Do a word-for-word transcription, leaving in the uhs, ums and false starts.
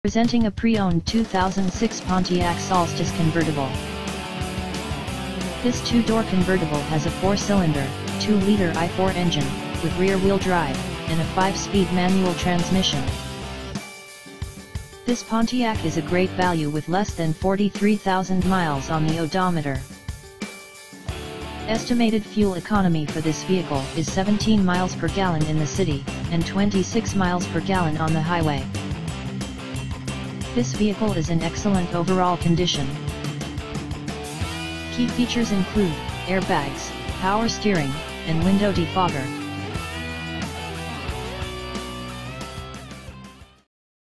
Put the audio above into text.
Presenting a pre-owned two thousand six Pontiac Solstice Convertible. This two-door convertible has a four-cylinder, two liter I four engine, with rear-wheel drive, and a five-speed manual transmission. This Pontiac is a great value with less than forty-three thousand miles on the odometer. Estimated fuel economy for this vehicle is seventeen miles per gallon in the city, and twenty-six miles per gallon on the highway. This vehicle is in excellent overall condition. Key features include airbags, power steering, and window defogger.